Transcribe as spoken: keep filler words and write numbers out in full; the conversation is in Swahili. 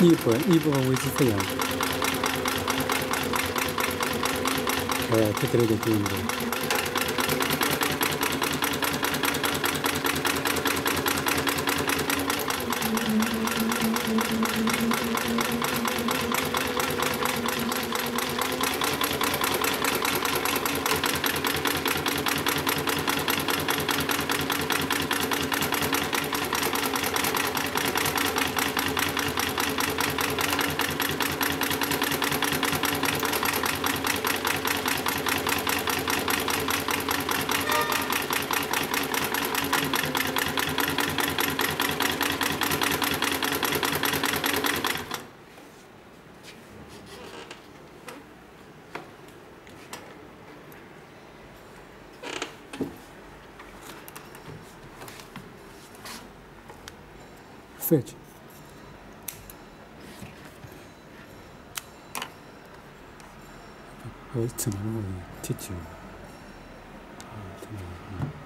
一部分一部分为之这样，哎，这个就不用的。 Fetch. 어, 이 틈을 티치. 아,